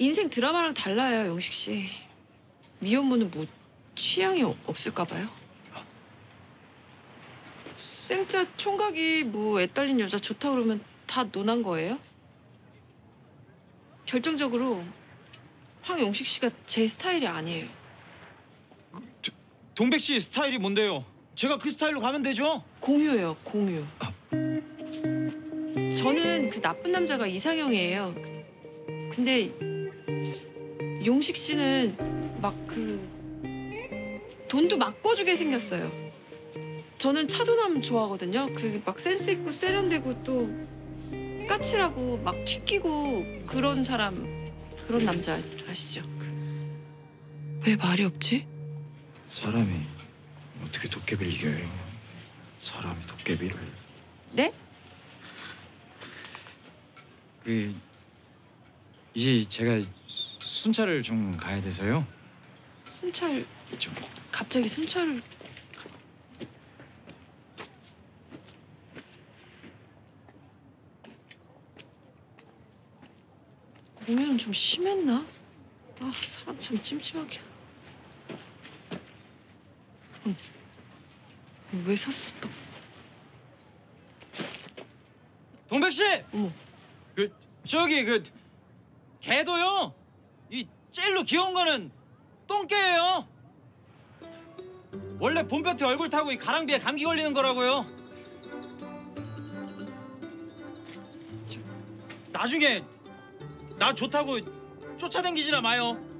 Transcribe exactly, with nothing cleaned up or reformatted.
인생 드라마랑 달라요, 영식 씨. 미혼모는 뭐 취향이 없을까 봐요. 생짜 총각이 뭐 애딸린 여자 좋다 그러면 다 논한 거예요? 결정적으로 황영식 씨가 제 스타일이 아니에요. 도, 동백 씨 스타일이 뭔데요? 제가 그 스타일로 가면 되죠? 공유예요, 공유. 저는 그 나쁜 남자가 이상형이에요. 근데 용식 씨는 막 그 돈도 막 꿔주게 생겼어요. 저는 차도남 좋아하거든요. 그 막 센스 있고 세련되고 또 까칠하고 막 튀기고 그런 사람, 그런 남자 아시죠? 왜 말이 없지? 사람이 어떻게 도깨비를 이겨요? 사람이 도깨비를. 네? 그 이제 제가 순찰을 좀 가야 돼서요. 순찰 좀. 갑자기 순찰을. 공연은 좀 심했나? 아, 사람 참 찜찜하게. 응. 왜 샀어 또? 동백 씨! 어머. 그 저기 그 개도요. 이 제일로 귀여운 거는 똥개예요. 원래 봄볕에 얼굴 타고 이 가랑비에 감기 걸리는 거라고요. 나중에 나 좋다고 쫓아다니지나 마요.